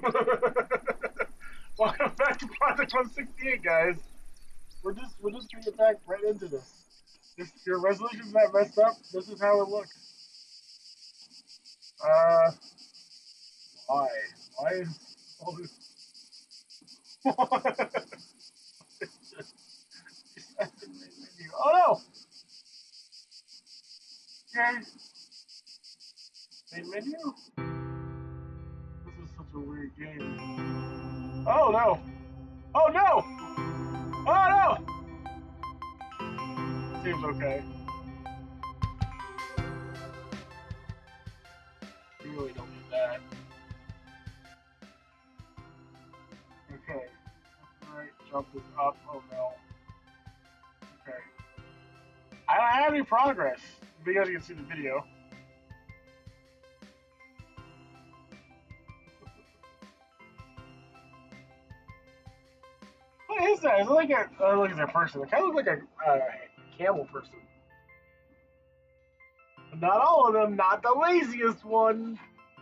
Welcome back to Project 168, guys. We're just gonna get back right into this. If your resolution's not messed up, this is how it looks. Uh, why? Why is all this? Oh no! Okay, main menu. This is such a weird game. Oh no! Oh no! Oh no! Seems okay. We really don't need that. Okay. Alright, jump is up. Oh no. Okay. I don't have any progress. You guys can see the video. What is that? Is it like a look at that person? It kind of looks like a camel person. But not all of them. Not the laziest one.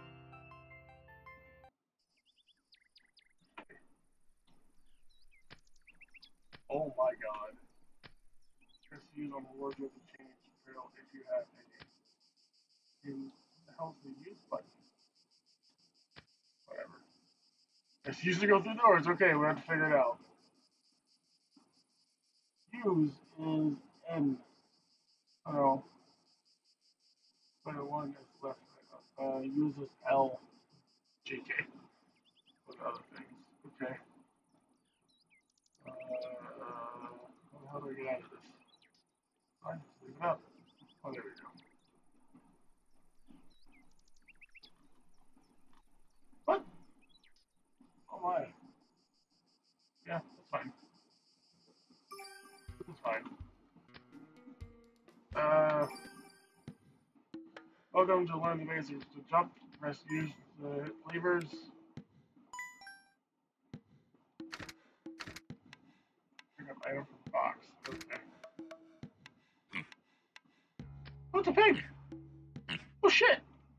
Oh my god. Press use on the wardrobe to change drill if you have any. In the hell's the use button? Whatever. It's used to go through doors. Okay, we have to figure it out. Use is N. Oh, but one is left. Use is L. JK. With other things. Okay. How do I get out of this? Fine, leave it up. Oh, there we go. What? Oh my. Yeah, that's fine. That's fine. Welcome to learn the basics. To jump, press use the levers. Pick up item from the box. Okay. Oh, it's a pig! Oh shit!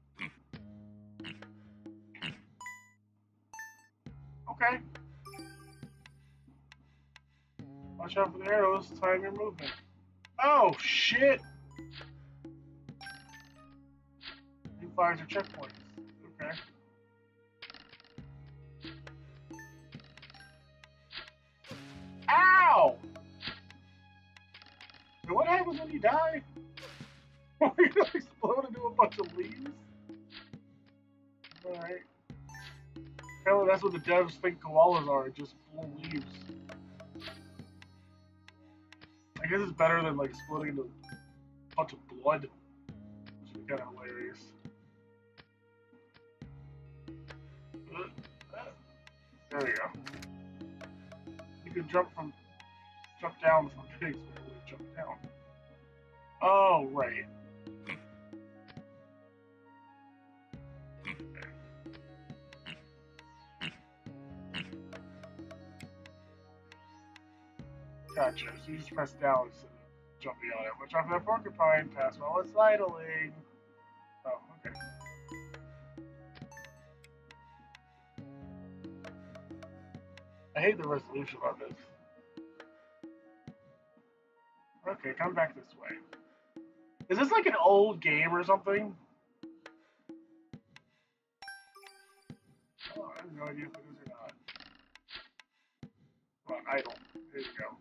Okay. Watch out for the arrows, time your movement. Oh shit! New flags are checkpoints. Okay. Ow! So what happens when you die? Are you gonna explode into a bunch of leaves? Alright. Apparently that's what the devs think koalas are, just full leaves. I guess it's better than like exploding into a bunch of blood. Which would be kind of hilarious. There we go. You can jump down from pigs, but you jump down. Oh, right. Gotcha. So you just press down instead of jumping on it. Watch out for that porcupine. Pass while it's idling. Oh, okay. I hate the resolution on this. Okay, come back this way. Is this like an old game or something? Oh, I have no idea if it is or not. Come on, idle. There you go.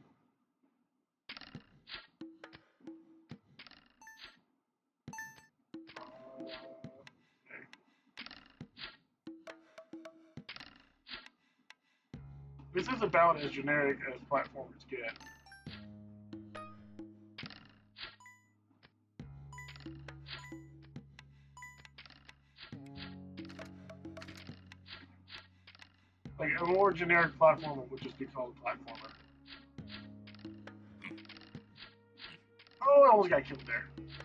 Okay. This is about as generic as platformers get. Like a more generic platformer would just be called a platformer. Oh, I almost got killed there.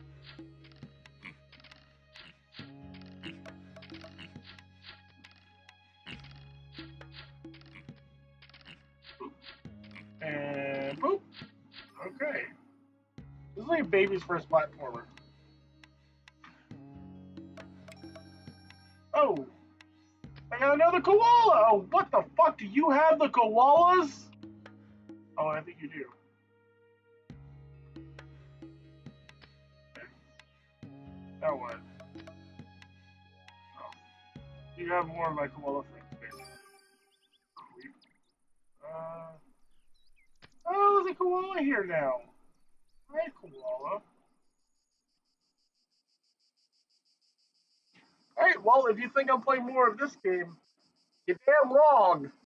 And boop. Okay. This is like a baby's first platformer. Oh. I got another koala! Oh, what the fuck? Do you have the koalas? Oh, I think you do. Now what? Oh, you have more of my koala things, basically. Creep. Oh, there's a koala here now. Hi, koala. Alright, well, if you think I'm playing more of this game, you're damn wrong.